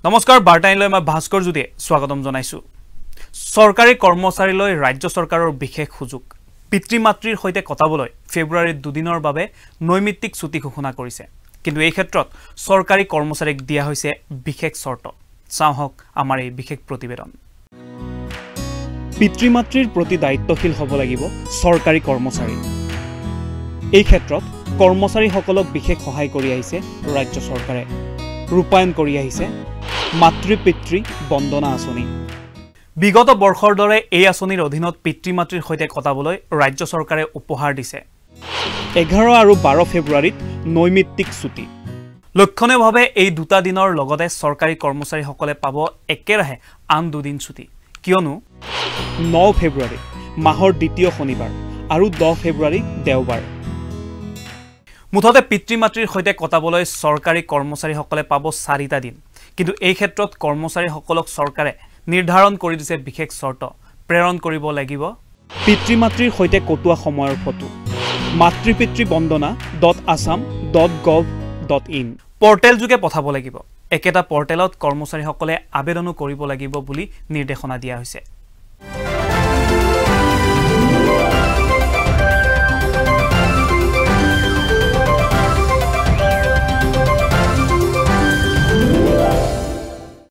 নমস্কাৰ বাৰ্তাইলৈ মই ভাস্কৰ জুদে স্বাগতম জনাইছো সৰকাৰি কৰ্মচাৰীলৈ ৰাজ্য চৰকাৰৰ বিশেষ সুযোগ পিতৃ মাতৃৰ হৈতে কটাবলৈ ফেব্ৰুৱাৰীত দুদিনৰ বাবে নৈমিত্তিক ছুটি ঘোষণা কৰিছে কিন্তু এই ক্ষেত্ৰত সৰকাৰি কৰ্মচাৰীক দিয়া হৈছে বিশেষ শৰ্ত চাওক আমাৰ এই বিশেষ প্ৰতিবেদন পিতৃ মাতৃৰ প্ৰতি দায়িত্বশীল হ'ব লাগিব সৰকাৰি কৰ্মচাৰী এই ক্ষেত্ৰত কৰ্মচাৰীসকলক বিশেষ সহায় কৰি আহিছে ৰাজ্য চৰকাৰে ৰূপায়ণ কৰি আহিছে মাতৃ পিতৃ বন্দনা আঁচনি বিগত বৰ্ষৰ দৰে এই আঁচনিৰ অধীনত পিতৃ মাতৃৰ হৈতে কটাবলৈ ৰাজ্য চৰকাৰে উপহাৰ দিছে 11 আৰু 12 ফেব্ৰুৱাৰীত নৈমিত্তিক ছুটি লক্ষণীয়ভাৱে এই দুটা দিনৰ লগতে চৰকাৰী কৰ্মচাৰীসকলে পাব একেৰাহে আন দুদিন ছুটি কিয়নো 9 ফেব্ৰুৱাৰী মাহৰ দ্বিতীয় শনিবাৰ আৰু 10 ফেব্ৰুৱাৰী দেওবাৰ মুঠতে পিতৃ মাতৃৰ হৈতে কটাবলৈ চৰকাৰী কৰ্মচাৰীসকলে পাব 4টা দিন কিন্তু এই ক্ষেত্ৰত কৰ্মচাৰীসকলক চৰকাৰে নিৰ্ধাৰণ কৰি দিছে বিশেষ শৰ্ত প্ৰেৰণ কৰিব লাগিব পিতৃ মাতৃৰ হৈতে কটোৱা সময়ৰ ফটো matripitri-bandana.assam.gov.in পৰ্টেল যোগে পঠাব লাগিব একেটা পৰ্টেলত কৰ্মচাৰীসকলে আবেদনো কৰিব লাগিব বুলি নিৰ্দেশনা দিয়া হৈছে